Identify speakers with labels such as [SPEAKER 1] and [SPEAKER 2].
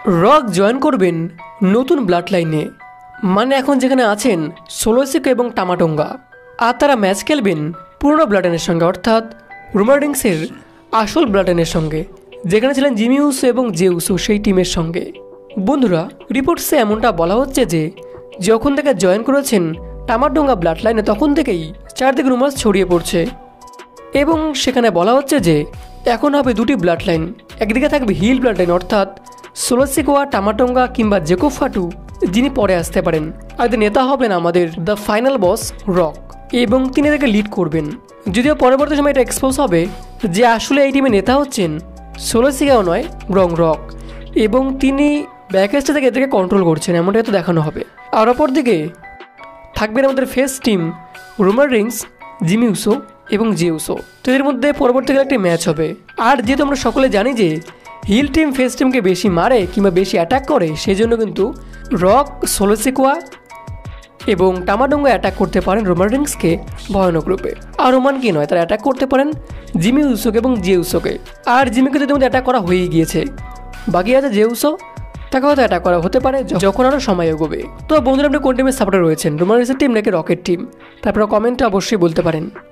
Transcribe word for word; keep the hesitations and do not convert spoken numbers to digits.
[SPEAKER 1] Rock join করবেন নতুন blood লাইনে, মানে এখন যেখানে আছেন সিকোয়া এবং টামাটোঙ্গা, আর তারা ম্যাচ খেলবেন পুরনো ব্লাড লাইনের সঙ্গে, অর্থাৎ রোমান রিংসের আসল ব্লাড লাইনের সঙ্গে, যেখানে ছিলেন জিমি উসো এবং জে উসো সেই টিমের সঙ্গে। বন্ধুরা, রিপোর্টসে এমনটা বলা হচ্ছে যে যখন থেকে জয়েন করেছেন টামাটোঙ্গা ব্লাড লাইনে তখন থেকেই চারদিকে রুমার্স ছড়িয়ে পড়ছে, এবং সেখানে বলা হচ্ছে যে এখন হবে দুটি ব্লাড লাইন। একদিকে থাকবে হিল ব্লাড লাইন, অর্থাৎ সিকোয়া, টামাটোঙ্গা কিংবা জেকো ফাটু, যিনি পরে আসতে পারেন, আর নেতা হবেন আমাদের দ্য ফাইনাল বস রক, এবং তিনি তাকে লিড করবেন। যদিও পরবর্তী সময় এটা এক্সপোজ হবে যে আসলে এই টিমের নেতা হচ্ছেন সিকোয়াও নয় বরং রক, এবং তিনি ব্যাকস্টেজ থেকে এদেরকে কন্ট্রোল করছেন, এমনটাই তো দেখানো হবে। আর অপরদিকে থাকবেন আমাদের face team Roman Reigns, Jimmy Uso এবং জে উসো। তো এর মধ্যে পরবর্তীকালে একটি ম্যাচ হবে। আর যেহেতু আমরা সকলে জানি যে হিল টিম ফেস টিমকে বেশি মারে কিংবা বেশি অ্যাটাক করে, সেই জন্য কিন্তু রক, সিকোয়া এবং টামাটোঙ্গা অ্যাটাক করতে পারেন রোমান রিংসকে ভয়ানক রূপে। আর রোমানকে নয়, তারা অ্যাটাক করতে পারেন জিমি উসোকে এবং জে উসোকে। আর জিমিকে যদি অ্যাটাক করা হয়েই গিয়েছে, বাকি আছে জে উসো, তাকে হয়তো অ্যাটাক করা হতে পারে যখন আরও সময় এগোবে। তো বন্ধুরা, আপনি কোন টিমের সাপোর্টে রয়েছেন, রোমান রিংসের টিম নাকি রকের টিম? তারপরে কমেন্টে অবশ্যই বলতে পারেন।